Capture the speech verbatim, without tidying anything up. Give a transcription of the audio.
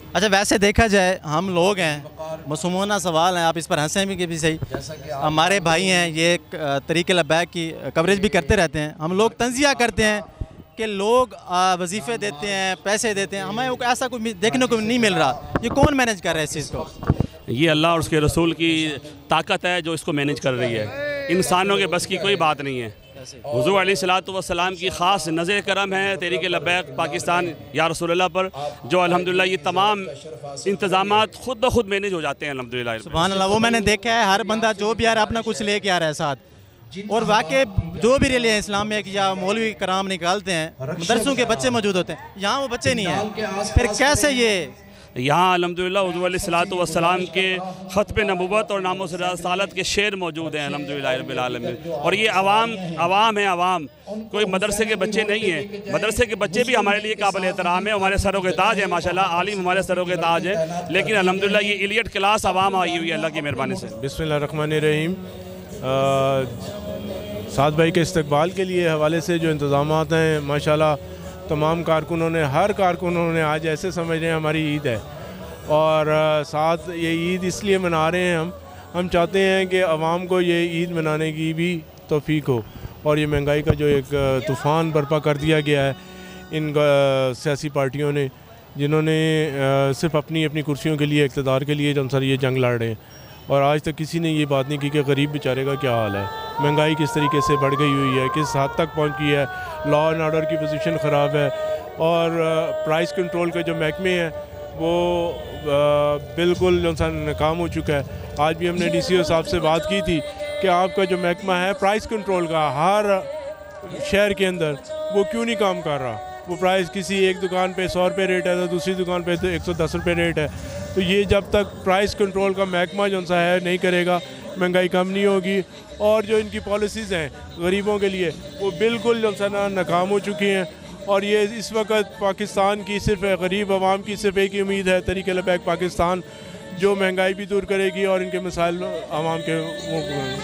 अच्छा, वैसे देखा जाए हम लोग हैं, मासूमाना सवाल है, आप इस पर हंसें भी कि भी सही, हमारे भाई हैं, ये तरीक़े लब्बैक की कवरेज भी करते रहते हैं, हम लोग तंज़िया करते हैं कि लोग वजीफ़े देते हैं, पैसे देते हैं, हमें ऐसा कोई देखने को नहीं मिल रहा। ये कौन मैनेज कर रहा है इस चीज़ को? ये अल्लाह और उसके रसूल की ताकत है जो इसको मैनेज कर रही है। इंसानों के बस की कोई बात नहीं है। हुज़ूर अलैहिस्सलातु वस्सलाम की ख़ास नज़र करम है तहरीक लब्बैक पाकिस्तान या रसूलुल्लाह पर, जो अल्हम्दुलिल्लाह ये तमाम इंतज़ामात खुद ब खुद मैनेज हो जाते हैं अल्हम्दुलिल्लाह। सुभान अल्लाह। वो मैंने देखा है, हर बंदा जो भी आ रहा है अपना कुछ लेके आ रहा है साथ, और वाकई जो भी रैली इस्लाम में या मौलवी कराम निकालते हैं, मदरसों के बच्चे मौजूद होते हैं, यहाँ वो बच्चे नहीं हैं, फिर कैसे ये यहाँ अल्हम्दुलिल्लाह हुज़ूर अलैहिस्सलातु वस्सलाम के ख़त्म नबुव्वत और नामो रसालत के शेर मौजूद हैं अल्हम्दुलिल्लाह रब्बिल आलमीन। और ये अवाम अवाम है, अवाम कोई मदरसे के बच्चे नहीं हैं। मदरसे के बच्चे भी हमारे लिए काबिल एहतराम है, हमारे सरों के ताज है, माशाल्लाह आलिम हमारे सरों के ताज है। लेकिन अल्हम्दुलिल्लाह ये इलियट क्लास अवाम आई हुई है अल्लाह की मेहरबानी से। बिस्मिल्लाह रहमान रहीम। साद भाई के इस्तकबाल के लिए हवाले से जो इंतज़ामात हैं, माशाल्लाह तमाम कारकुनों ने, हर कारकुनों ने आज ऐसे समझ रहे हैं हमारी ईद है, और साथ ये ईद इसलिए मना रहे हैं हम हम चाहते हैं कि आवाम को ये ईद मनाने की भी तौफीक हो। और ये महंगाई का जो एक तूफ़ान बर्पा कर दिया गया है इन सियासी पार्टियों ने, जिन्होंने सिर्फ अपनी अपनी कुर्सियों के लिए, इक़्तिदार के लिए जो सर ये जंग लड़ रहे हैं, और आज तक किसी ने ये बात नहीं की कि गरीब बेचारे का क्या हाल है, महंगाई किस तरीके से बढ़ गई हुई है, किस हद तक पहुंच गई है, लॉ एंड ऑर्डर की पोजीशन ख़राब है, और प्राइस कंट्रोल के जो महकमे हैं वो बिल्कुल जो सा नाकाम हो चुका है। आज भी हमने डी सी ओ साहब से बात की थी कि आपका जो महकमा है प्राइस कंट्रोल का हर शहर के अंदर, वो क्यों नहीं काम कर रहा। वो प्राइस किसी एक दुकान पे सौ रुपये रेट है तो दूसरी दुकान पे तो एक सौ दस रुपये रेट है। तो ये जब तक प्राइस कंट्रोल का महकमा जो सा है नहीं करेगा, महंगाई कम नहीं होगी। और जो इनकी पॉलिसीज़ हैं गरीबों के लिए, वो बिल्कुल जो सा ना नाकाम हो चुकी हैं। और ये इस वक्त पाकिस्तान की सिर्फ गरीब आवाम की सिर्फ एक ही उम्मीद है, तहरीक लब्बैक पाकिस्तान, जो महंगाई भी दूर करेगी और इनके मसाइल आवाम के